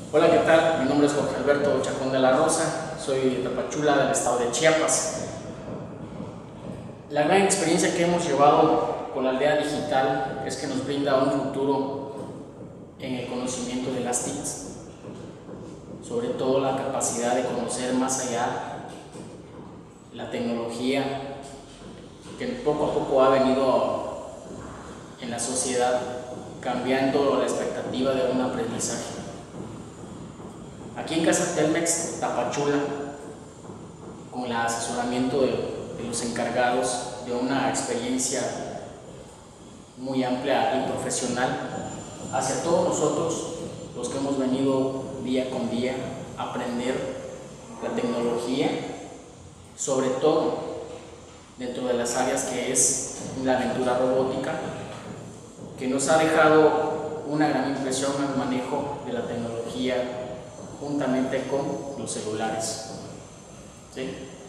Hola, ¿qué tal? Mi nombre es Jorge Alberto Chacón de la Rosa, soy de Tapachula, del estado de Chiapas. La gran experiencia que hemos llevado con la aldea digital es que nos brinda un futuro en el conocimiento de las TICs, sobre todo la capacidad de conocer más allá la tecnología que poco a poco ha venido en la sociedad cambiando la expectativa de un aprendizaje. Aquí en Casa Telmex, Tapachula, con el asesoramiento de los encargados de una experiencia muy amplia y profesional, hacia todos nosotros, los que hemos venido día con día a aprender la tecnología, sobre todo dentro de las áreas que es la aventura robótica, que nos ha dejado una gran impresión al manejo de la tecnología juntamente con los celulares. ¿Sí?